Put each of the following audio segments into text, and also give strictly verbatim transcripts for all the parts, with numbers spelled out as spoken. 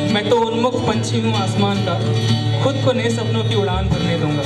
मैं तो उन्मुख पंछी हूँ आसमान का, खुद को नए सपनों की उड़ान भरने दूंगा।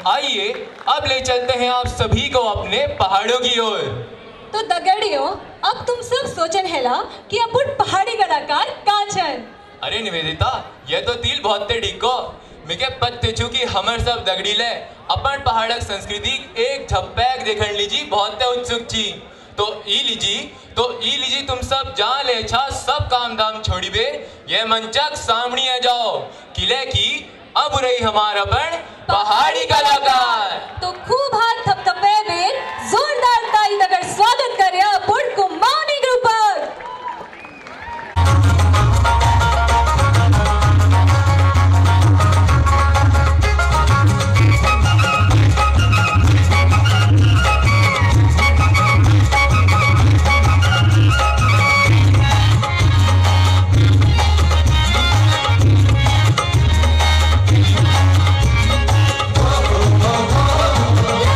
आइए अब ले चलते हैं आप सभी को अपने पहाड़ों की ओर। तो दगड़ियों, अब तुम सब सोचन हेला कि अपन पहाड़ी कलाकार कहाँ छन। अरे निवेदिता, ये तो तिल बहुत डिको मिके पत्ते छु कि हमर सब दगड़ी ले अपन पहाड़क संस्कृति एक झप्पैक देखन लीजी बहुत उत्सुक छी। तो ई लीजी तो ई लीजी तुम सब जहाँ ले छा सब काम दाम छोड़ी बे ये मंचक सामने आ जाओ, किले की अब रही हमारा अपन पहाड़ी कलाकार। तो खूब हाथ थपथपे बे जोरदार ताली दगड़ स्वागत करे अपन कुमानी ग्रुप। Yeah.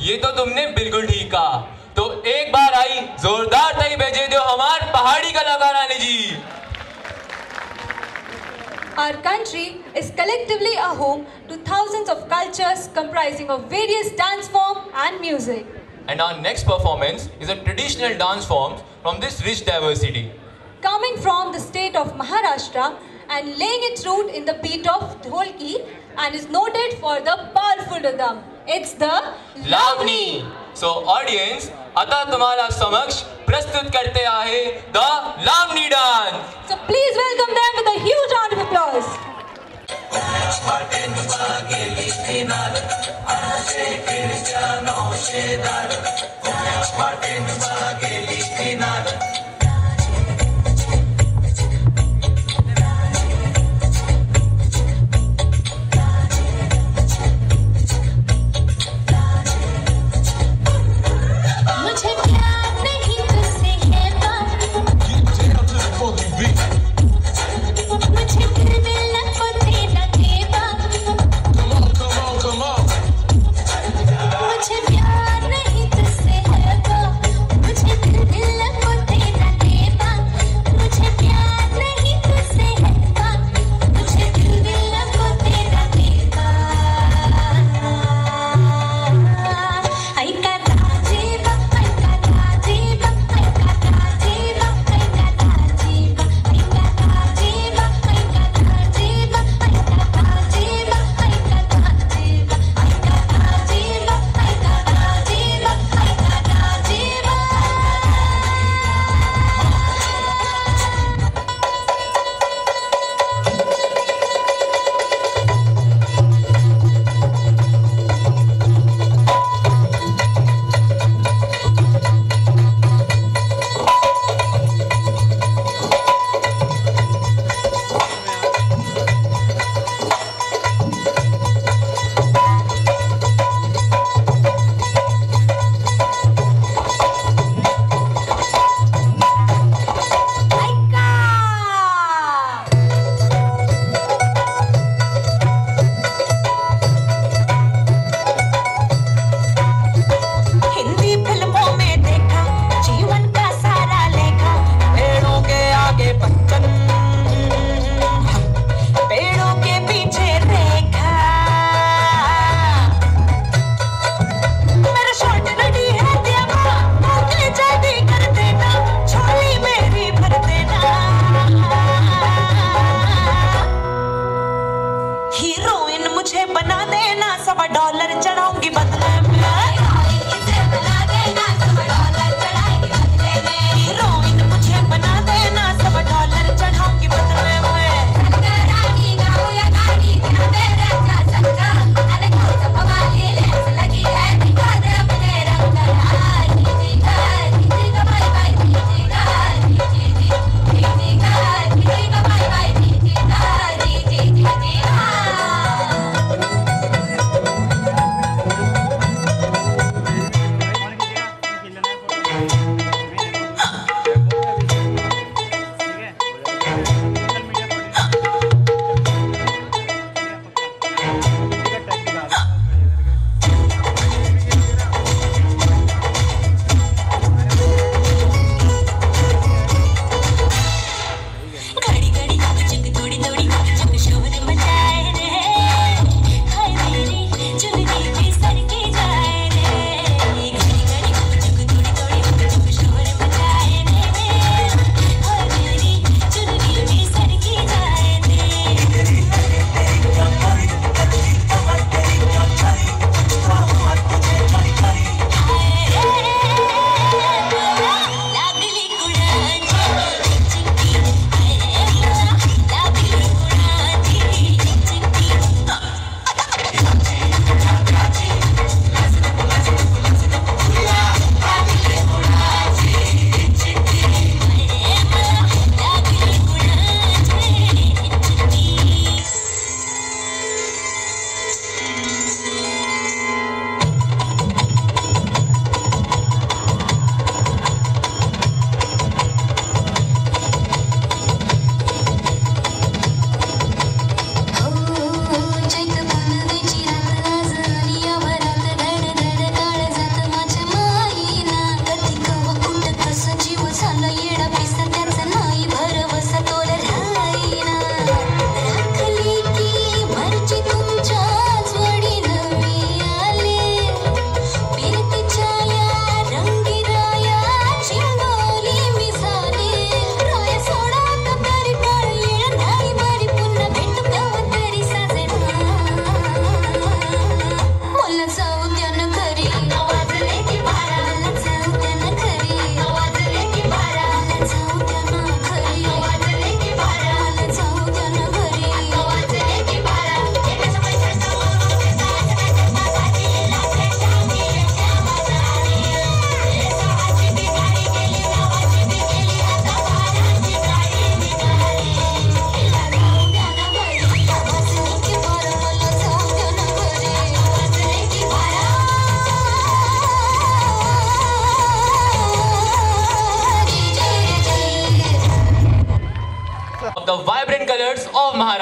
ये तो तुमने बिल्कुल ठीक कहा। तो एक बार आई जोरदार ताली भेजे दो हमार पहाड़ी कलाकार आने जी। Our country is collectively a home to thousands of cultures comprising of various dance forms and music. And our next performance is a traditional dance form from this rich diversity. Coming from the state of Maharashtra and laying its root in the beat of dholki and is noted for the powerful rhythm. It's the Lavani. So audience, आता तुम्हारा समक्ष प्रस्तुत करते आहे the Lavani dance. So please welcome them with a huge round of applause.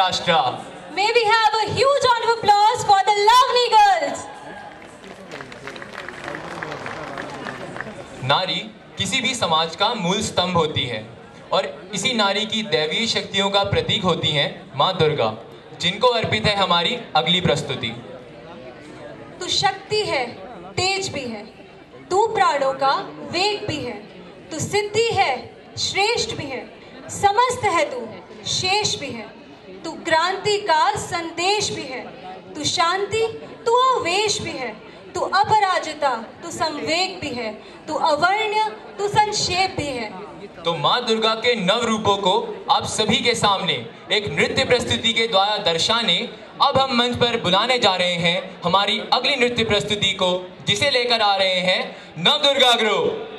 Maharashtra. May we have a huge round of applause for the lovely girls. नारी किसी भी समाज का मूल स्तंभ होती है और इसी नारी की दैवीय शक्तियों का प्रतीक होती हैं माँ दुर्गा, जिनको अर्पित है हमारी अगली प्रस्तुति। तू शक्ति है, तेज भी है, तू प्राणों का वेग भी है, तू सिद्धि है, श्रेष्ठ भी है, समस्त है तू, शेष भी है, तू क्रांति का संदेश भी है, तू शांति, तू आवेश भी है, तू अपराजिता, तू संवेग भी है, तू अवर्ण्य, तू संक्षेप भी है। तो माँ दुर्गा के नव रूपों को आप सभी के सामने एक नृत्य प्रस्तुति के द्वारा दर्शाने अब हम मंच पर बुलाने जा रहे हैं हमारी अगली नृत्य प्रस्तुति को, जिसे लेकर आ रहे हैं नव दुर्गा ग्रुप।